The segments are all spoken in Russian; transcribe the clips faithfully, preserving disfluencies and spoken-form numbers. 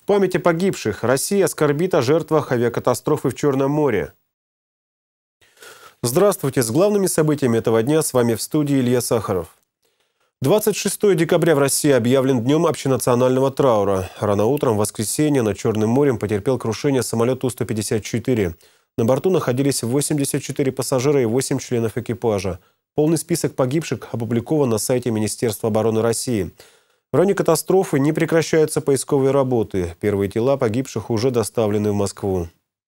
В память о погибших Россия скорбит о жертвах авиакатастрофы в Черном море. Здравствуйте! С главными событиями этого дня с вами в студии Илья Сахаров. двадцать шестое декабря в России объявлен днем общенационального траура. Рано утром в воскресенье над Черным морем потерпел крушение самолет Ту сто пятьдесят четыре. На борту находились восемьдесят четыре пассажира и восемь членов экипажа. Полный список погибших опубликован на сайте Министерства обороны России. В районе катастрофы не прекращаются поисковые работы. Первые тела погибших уже доставлены в Москву.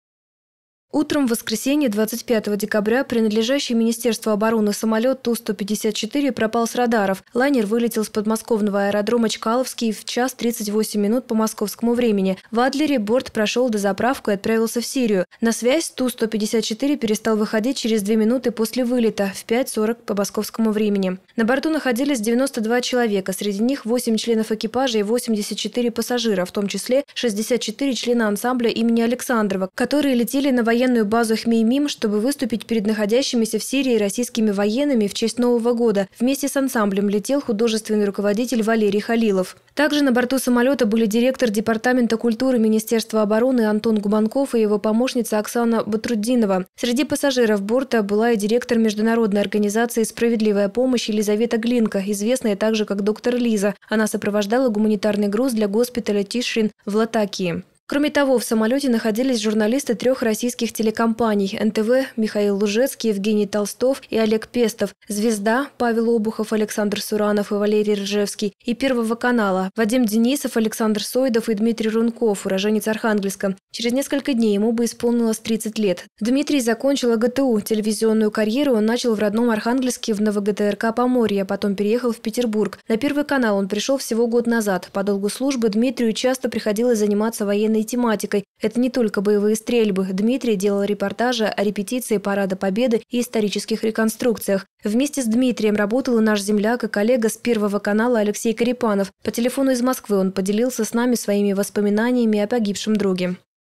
Утром в воскресенье двадцать пятого декабря принадлежащий Министерству обороны самолет Ту сто пятьдесят четыре пропал с радаров. Лайнер вылетел с подмосковного аэродрома Чкаловский в час тридцать восемь минут по московскому времени. В Адлере борт прошел дозаправку и отправился в Сирию. На связь Ту сто пятьдесят четыре перестал выходить через две минуты после вылета в пять сорок по московскому времени. На борту находились девяносто два человека, среди них восемь членов экипажа и восемьдесят четыре пассажира, в том числе шестьдесят четыре члена ансамбля имени Александрова, которые летели на военную военную базу Хмеймим, чтобы выступить перед находящимися в Сирии российскими военными в честь Нового года. Вместе с ансамблем летел художественный руководитель Валерий Халилов. Также на борту самолета были директор Департамента культуры Министерства обороны Антон Губанков и его помощница Оксана Батрутдинова. Среди пассажиров борта была и директор международной организации «Справедливая помощь» Елизавета Глинка, известная также как доктор Лиза. Она сопровождала гуманитарный груз для госпиталя Тишрин в Латакии. Кроме того, в самолете находились журналисты трех российских телекомпаний – эн тэ вэ Михаил Лужецкий, Евгений Толстов и Олег Пестов, «Звезда» Павел Обухов, Александр Суранов и Валерий Ржевский и Первого канала Вадим Денисов, Александр Сойдов и Дмитрий Рунков, уроженец Архангельска. Через несколько дней ему бы исполнилось тридцать лет. Дмитрий закончил а гэ тэ у. Телевизионную карьеру он начал в родном Архангельске в эн вэ гэ тэ эр ка «Поморье», а потом переехал в Петербург. На Первый канал он пришел всего год назад. По долгу службы Дмитрию часто приходилось заниматься военной тематикой. Это не только боевые стрельбы. Дмитрий делал репортажи о репетиции Парада Победы и исторических реконструкциях. Вместе с Дмитрием работал и наш земляк и коллега с Первого канала Алексей Карипанов. По телефону из Москвы он поделился с нами своими воспоминаниями о погибшем друге.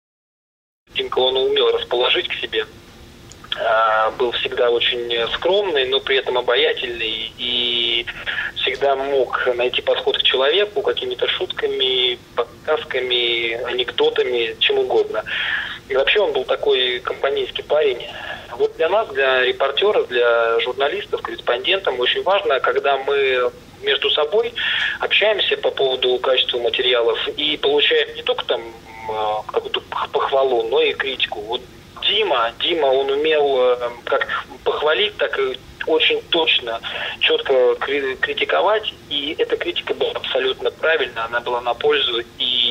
Димка, он умел расположить к себе. Был всегда очень скромный, но при этом обаятельный и всегда мог найти подход к человеку какими-то шутками, подсказками, анекдотами, чем угодно. И вообще он был такой компанейский парень. Вот для нас, для репортеров, для журналистов, корреспондентов очень важно, когда мы между собой общаемся по поводу качества материалов и получаем не только там какую-то похвалу, но и критику. Вот Дима, Дима, он умел как похвалить, так и очень точно, четко критиковать. И эта критика была абсолютно правильна, она была на пользу,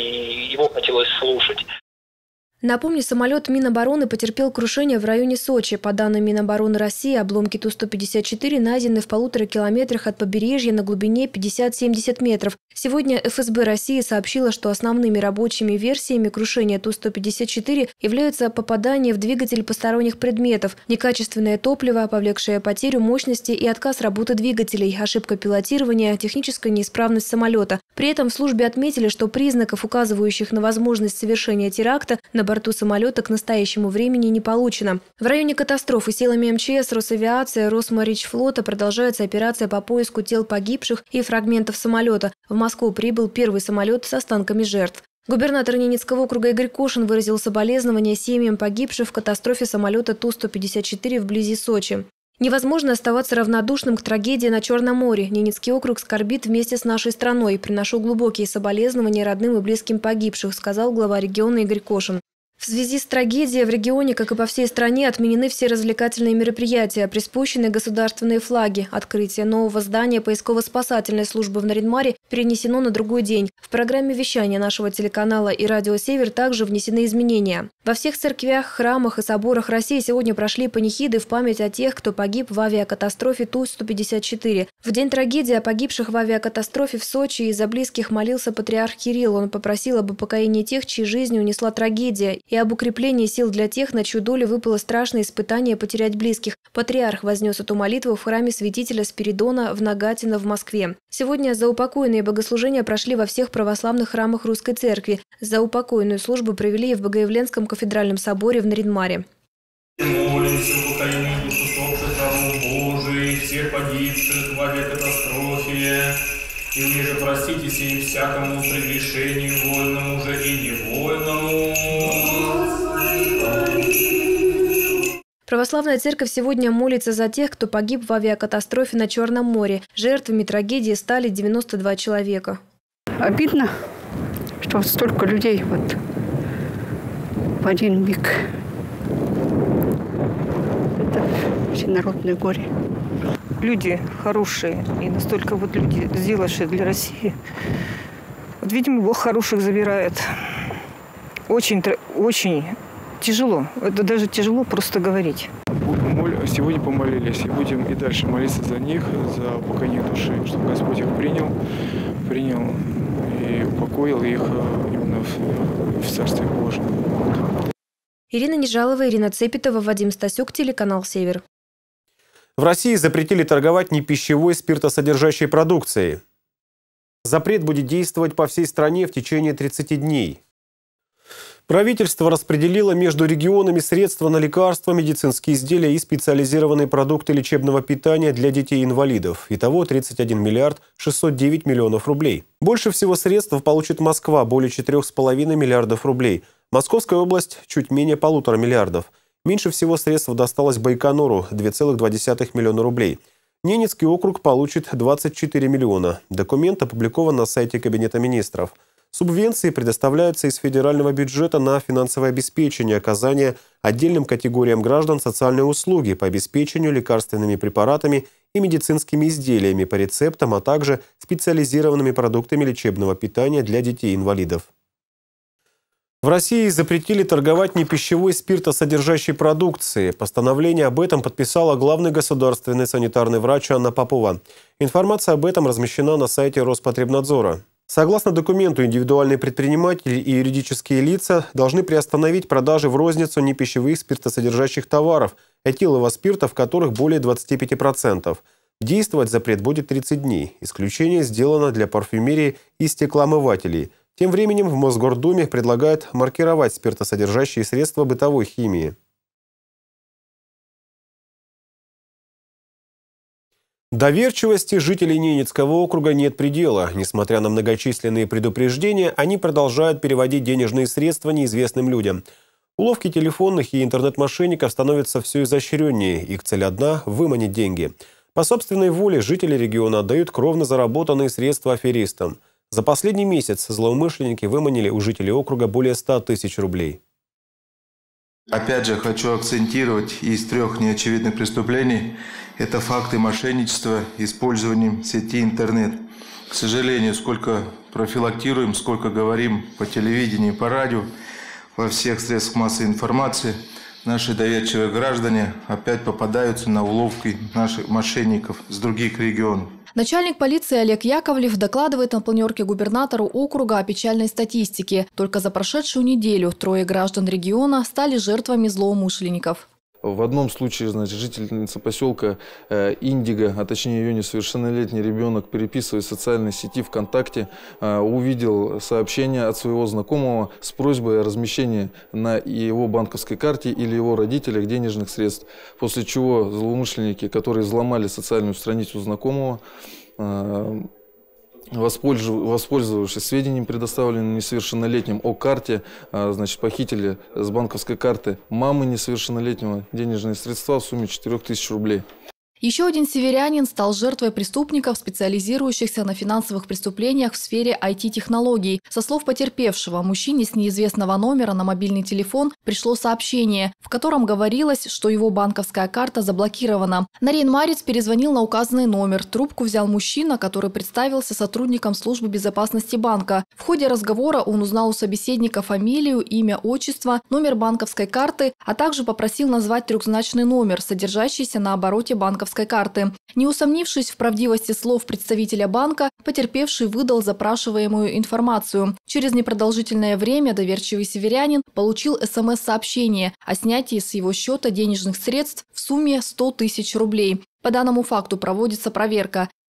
и его хотелось слушать. Напомню, самолет Минобороны потерпел крушение в районе Сочи. По данным Минобороны России, обломки Ту сто пятьдесят четыре найдены в полутора километрах от побережья на глубине пятьдесят-семьдесят метров. Сегодня эф эс бэ России сообщила, что основными рабочими версиями крушения Ту сто пятьдесят четыре являются попадание в двигатель посторонних предметов, некачественное топливо, повлекшее потерю мощности и отказ работы двигателей, ошибка пилотирования, техническая неисправность самолета. При этом в службе отметили, что признаков, указывающих на возможность совершения теракта, на борту самолета к настоящему времени не получено. В районе катастрофы силами эм че эс, Росавиации, Росморичфлота продолжается операция по поиску тел погибших и фрагментов самолета. В Москву прибыл первый самолет с останками жертв. Губернатор Ненецкого округа Игорь Кошин выразил соболезнования семьям погибших в катастрофе самолета Ту сто пятьдесят четыре вблизи Сочи. Невозможно оставаться равнодушным к трагедии на Черном море. Ненецкий округ скорбит вместе с нашей страной. Приношу глубокие соболезнования родным и близким погибших, сказал глава региона Игорь Кошин. В связи с трагедией в регионе, как и по всей стране, отменены все развлекательные мероприятия, приспущены государственные флаги. Открытие нового здания поисково-спасательной службы в Нарьян-Маре перенесено на другой день. В программе вещания нашего телеканала и радио «Север» также внесены изменения. Во всех церквях, храмах и соборах России сегодня прошли панихиды в память о тех, кто погиб в авиакатастрофе Ту сто пятьдесят четыре. В день трагедии о погибших в авиакатастрофе в Сочи из-за близких молился патриарх Кирилл. Он попросил об упокоении тех, чьи жизни унесла трагедия, и об укреплении сил для тех, на чью долю выпало страшное испытание потерять близких. Патриарх вознес эту молитву в храме святителя Спиридона в Нагатино в Москве. Сегодня заупокойные богослужения прошли во всех православных храмах Русской Церкви. Заупокойную службу провели и в Богоявленском кафедральном соборе в Нарьян-Маре. Молимся в упокоении душ усопших рабов Божиих, всех погибших в авиакатастрофе, И вы же проститесь им всякому прегрешению, вольному же и невольному. Православная церковь сегодня молится за тех, кто погиб в авиакатастрофе на Черном море. Жертвами трагедии стали девяносто два человека. Обидно, что вот столько людей вот в один миг. Это всенародное горе. Люди хорошие и настолько вот люди, сделавшие для России. Вот, видимо, Бог хороших забирает. Очень, очень тяжело. Это даже тяжело просто говорить. Сегодня помолились и будем и дальше молиться за них, за упокоение души, чтобы Господь их принял, принял и упокоил их именно в, в Царстве Божьем. Ирина Нежалова, Ирина Цепетова, Вадим Стасюк, телеканал «Север». В России запретили торговать непищевой спиртосодержащей продукцией. Запрет будет действовать по всей стране в течение тридцати дней. Правительство распределило между регионами средства на лекарства, медицинские изделия и специализированные продукты лечебного питания для детей-инвалидов. Итого тридцать один миллиард шестьсот девять миллионов рублей. Больше всего средств получит Москва – более четырёх с половиной миллиардов рублей. Московская область – чуть менее полутора миллиардов. Меньше всего средств досталось Байконуру – две целых две десятых миллиона рублей. Ненецкий округ получит двадцать четыре миллиона. Документ опубликован на сайте Кабинета министров. Субвенции предоставляются из федерального бюджета на финансовое обеспечение оказания отдельным категориям граждан социальной услуги по обеспечению лекарственными препаратами и медицинскими изделиями по рецептам, а также специализированными продуктами лечебного питания для детей-инвалидов. В России запретили торговать непищевой спиртосодержащей продукцией. Постановление об этом подписала главный государственный санитарный врач Анна Попова. Информация об этом размещена на сайте Роспотребнадзора. Согласно документу, индивидуальные предприниматели и юридические лица должны приостановить продажи в розницу непищевых спиртосодержащих товаров, этилового спирта, в которых более двадцати пяти процентов. Действовать запрет будет тридцать дней. Исключение сделано для парфюмерии и стеклоомывателей. Тем временем в Мосгордуме предлагают маркировать спиртосодержащие средства бытовой химии. Доверчивости жителей Ненецкого округа нет предела. Несмотря на многочисленные предупреждения, они продолжают переводить денежные средства неизвестным людям. Уловки телефонных и интернет-мошенников становятся все изощреннее. Их цель одна – выманить деньги. По собственной воле жители региона отдают кровно заработанные средства аферистам. За последний месяц злоумышленники выманили у жителей округа более ста тысяч рублей. Опять же, хочу акцентировать из трех неочевидных преступлений – это факты мошенничества использованием сети интернет. К сожалению, сколько профилактируем, сколько говорим по телевидению, по радио, во всех средствах массовой информации, наши доверчивые граждане опять попадаются на уловки наших мошенников с других регионов. Начальник полиции Олег Яковлев докладывает на планерке губернатору округа о печальной статистике. Только за прошедшую неделю трое граждан региона стали жертвами злоумышленников. В одном случае, значит, жительница поселка э, Индиго, а точнее ее несовершеннолетний ребенок, переписывая в социальной сети ВКонтакте, э, увидел сообщение от своего знакомого с просьбой о размещении на его банковской карте или его родителях денежных средств. После чего злоумышленники, которые взломали социальную страницу знакомого, э, воспользовавшись сведениями, предоставленными несовершеннолетним о карте, значит, похитили с банковской карты мамы несовершеннолетнего денежные средства в сумме четырёх тысяч рублей. Еще один северянин стал жертвой преступников, специализирующихся на финансовых преступлениях в сфере ай ти-технологий. Со слов потерпевшего, мужчине с неизвестного номера на мобильный телефон пришло сообщение, в котором говорилось, что его банковская карта заблокирована. Нарейн-Марец перезвонил на указанный номер. Трубку взял мужчина, который представился сотрудником службы безопасности банка. В ходе разговора он узнал у собеседника фамилию, имя, отчество, номер банковской карты, а также попросил назвать трехзначный номер, содержащийся на обороте банковской карты. Не усомнившись в правдивости слов представителя банка, потерпевший выдал запрашиваемую информацию. Через непродолжительное время доверчивый северянин получил СМС-сообщение о снятии с его счета денежных средств в сумме сто тысяч рублей. По данному факту проводится проверка.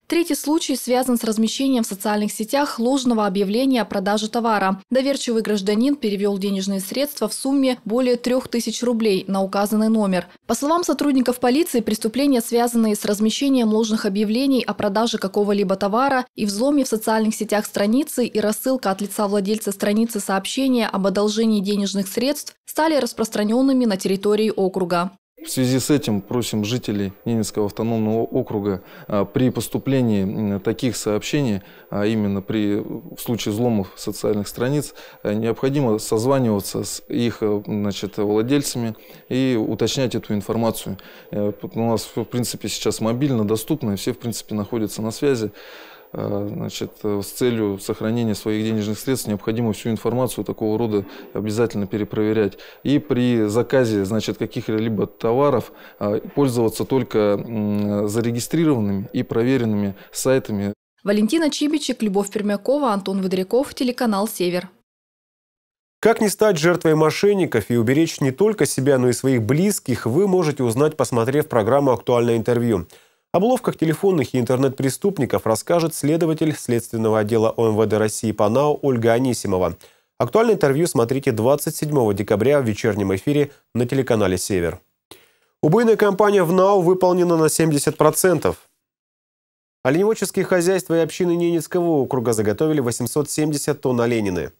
Третий случай связан с размещением в социальных сетях ложного объявления о продаже товара. Доверчивый гражданин перевел денежные средства в сумме более трех тысяч рублей на указанный номер. По словам сотрудников полиции, преступления, связанные с размещением ложных объявлений о продаже какого-либо товара и взломе в социальных сетях страницы и рассылка от лица владельца страницы сообщения об одолжении денежных средств, стали распространенными на территории округа. В связи с этим просим жителей Ненецкого автономного округа при поступлении таких сообщений, а именно при в случае взломов социальных страниц, необходимо созваниваться с их, значит, владельцами и уточнять эту информацию. У нас, в принципе, сейчас мобильно доступно, и все, в принципе, находятся на связи. Значит, с целью сохранения своих денежных средств необходимо всю информацию такого рода обязательно перепроверять. И при заказе, значит, каких-либо товаров пользоваться только зарегистрированными и проверенными сайтами. Валентина Чибичек, Любовь Пермякова, Антон Выдряков, телеканал «Север». Как не стать жертвой мошенников и уберечь не только себя, но и своих близких, вы можете узнать, посмотрев программу «Актуальное интервью». Об уловках телефонных и интернет-преступников расскажет следователь Следственного отдела О Эм Вэ Дэ России по НАУ Ольга Анисимова. Актуальное интервью смотрите двадцать седьмого декабря в вечернем эфире на телеканале «Север». Убойная кампания в НАУ выполнена на семьдесят процентов. Оленеводческие хозяйства и общины Ненецкого округа заготовили восемьсот семьдесят тонн оленины.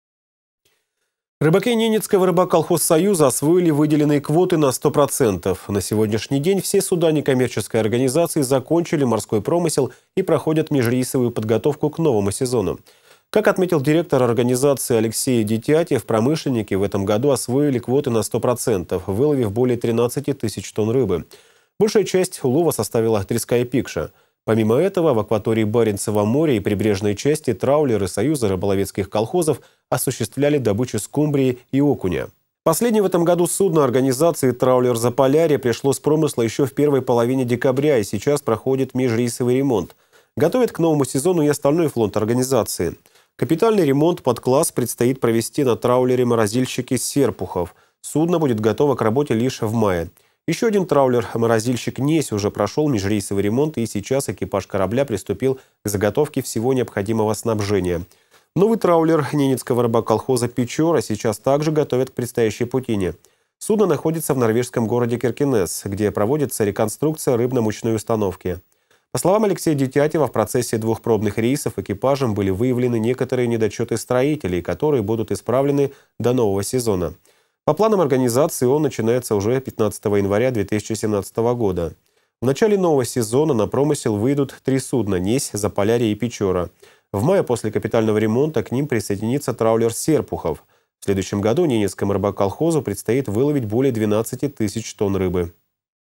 Рыбаки Ненецкого рыбаколхозсоюза освоили выделенные квоты на сто процентов. На сегодняшний день все суда некоммерческой организации закончили морской промысел и проходят межрейсовую подготовку к новому сезону. Как отметил директор организации Алексей Дитятьев, промышленники в этом году освоили квоты на сто процентов, выловив более тринадцати тысяч тонн рыбы. Большая часть улова составила треска и пикша. Помимо этого, в акватории Баренцева моря и прибрежной части траулеры Союза рыболовецких колхозов осуществляли добычу скумбрии и окуня. Последнее в этом году судно организации «Траулер Заполярье» пришло с промысла еще в первой половине декабря и сейчас проходит межрейсовый ремонт. Готовят к новому сезону и остальной флот организации. Капитальный ремонт под класс предстоит провести на траулере «Морозильщики Серпухов». Судно будет готово к работе лишь в мае. Еще один траулер-морозильщик «Несь» уже прошел межрейсовый ремонт, и сейчас экипаж корабля приступил к заготовке всего необходимого снабжения. Новый траулер Ненецкого рыбаколхоза «Печора» сейчас также готовят к предстоящей путине. Судно находится в норвежском городе Киркенес, где проводится реконструкция рыбно-мучной установки. По словам Алексея Дитятьева, в процессе двух пробных рейсов экипажем были выявлены некоторые недочеты строителей, которые будут исправлены до нового сезона. По планам организации он начинается уже пятнадцатого января две тысячи семнадцатого года. В начале нового сезона на промысел выйдут три судна «Несь», «Заполярье» и «Печора». В мае после капитального ремонта к ним присоединится траулер «Серпухов». В следующем году Ненецкому рыбаколхозу предстоит выловить более двенадцати тысяч тонн рыбы.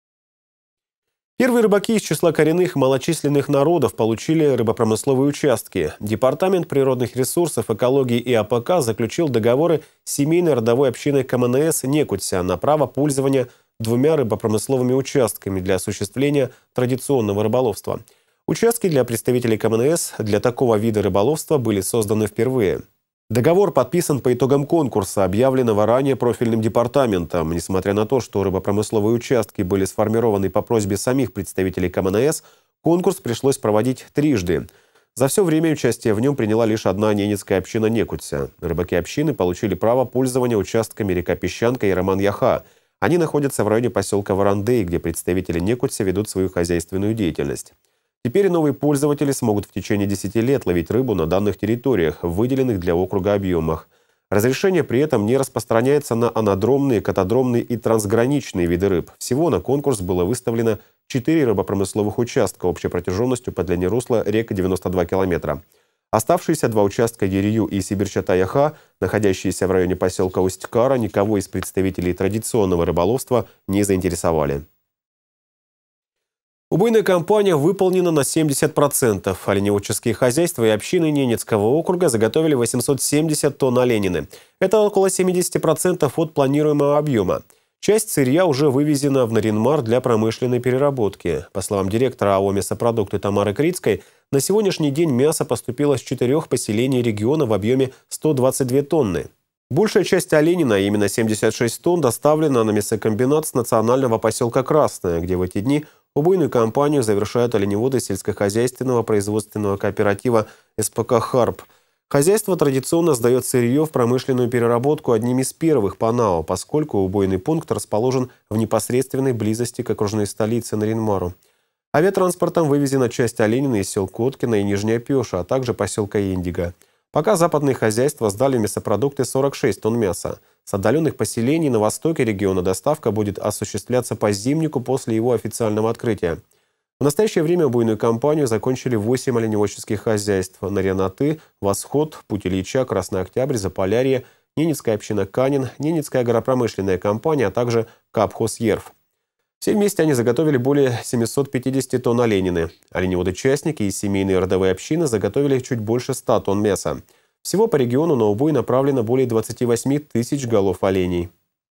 Первые рыбаки из числа коренных малочисленных народов получили рыбопромысловые участки. Департамент природных ресурсов, экологии и А Пэ Ка заключил договоры с семейной родовой общиной Ка Эм Эн Эс Некутся на право пользования двумя рыбопромысловыми участками для осуществления традиционного рыболовства. Участки для представителей Ка Эм Эн Эс для такого вида рыболовства были созданы впервые. Договор подписан по итогам конкурса, объявленного ранее профильным департаментом. Несмотря на то, что рыбопромысловые участки были сформированы по просьбе самих представителей Ка Эм Эн Эс, конкурс пришлось проводить трижды. За все время участия в нем приняла лишь одна ненецкая община Некутся. Рыбаки общины получили право пользования участками река Песчанка и Роман-Яха. Они находятся в районе поселка Варандей, где представители Некутся ведут свою хозяйственную деятельность. Теперь новые пользователи смогут в течение десяти лет ловить рыбу на данных территориях, выделенных для округа объемах. Разрешение при этом не распространяется на анадромные, катадромные и трансграничные виды рыб. Всего на конкурс было выставлено четыре рыбопромысловых участка общей протяженностью по длине русла рек девяносто два километра. Оставшиеся два участка Ерию и Сибирь-Чата-Яха, находящиеся в районе поселка Усть-Кара, никого из представителей традиционного рыболовства не заинтересовали. Убойная кампания выполнена на семьдесят процентов. Оленеводческие хозяйства и общины Ненецкого округа заготовили восемьсот семьдесят тонн оленины. Это около семидесяти процентов от планируемого объема. Часть сырья уже вывезена в Нарьян-Мар для промышленной переработки. По словам директора АО «Мясопродукты» Тамары Крицкой, на сегодняшний день мясо поступило с четырех поселений региона в объеме сто двадцать две тонны. Большая часть оленина, именно семьдесят шесть тонн, доставлена на мясокомбинат с национального поселка Красное, где в эти дни Убойную кампанию завершают оленеводы сельскохозяйственного производственного кооператива эс пэ ка «Харп». Хозяйство традиционно сдает сырье в промышленную переработку одним из первых по эн а о, поскольку убойный пункт расположен в непосредственной близости к окружной столице Нарьян-Мару. Авиатранспортом вывезена часть оленины из сел Коткино и Нижняя Пеша, а также поселка Индиго. Пока западные хозяйства сдали в мясопродукты сорок шесть тонн мяса. С отдаленных поселений на востоке региона доставка будет осуществляться по Зимнику после его официального открытия. В настоящее время убойную кампанию закончили восемь оленеводческих хозяйств: Нарьян-Аты, Восход, Путь Ильича, Красный Октябрь, Заполярье, Ненецкая община Канин, Ненецкая агропромышленная компания, а также Капхоз Ерв. Все вместе они заготовили более семисот пятидесяти тонн оленины. Оленеводы-частники и семейные родовые общины заготовили чуть больше ста тонн мяса. Всего по региону на убой направлено более двадцати восьми тысяч голов оленей.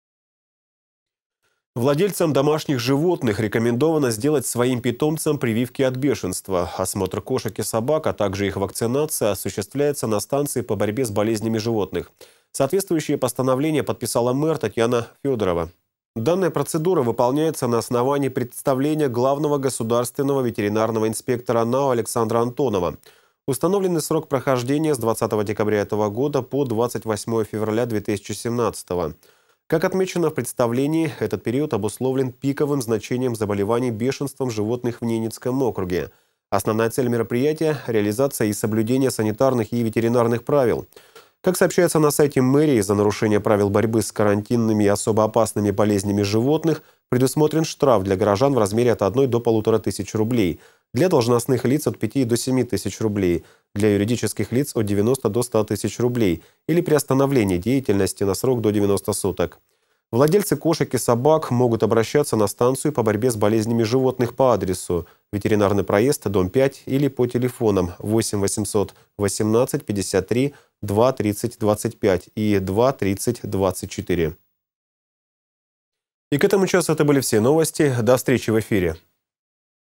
Владельцам домашних животных рекомендовано сделать своим питомцам прививки от бешенства. Осмотр кошек и собак, а также их вакцинация осуществляется на станции по борьбе с болезнями животных. Соответствующее постановление подписала мэр Татьяна Федорова. Данная процедура выполняется на основании представления главного государственного ветеринарного инспектора эн а о Александра Антонова. Установленный срок прохождения с двадцатого декабря этого года по двадцать восьмое февраля две тысячи семнадцатого. Как отмечено в представлении, этот период обусловлен пиковым значением заболеваний бешенством животных в Ненецком округе. Основная цель мероприятия – реализация и соблюдение санитарных и ветеринарных правил. Как сообщается на сайте мэрии, за нарушение правил борьбы с карантинными и особо опасными болезнями животных предусмотрен штраф для горожан в размере от одной до полутора тысяч рублей, для должностных лиц от пяти до семи тысяч рублей, для юридических лиц от девяноста до ста тысяч рублей или приостановления деятельности на срок до девяноста суток. Владельцы кошек и собак могут обращаться на станцию по борьбе с болезнями животных по адресу ветеринарный проезд, дом пять, или по телефонам восемь восемьсот восемнадцать пятьдесят три два тридцать двадцать пять и два тридцать двадцать четыре. И к этому часу это были все новости. До встречи в эфире.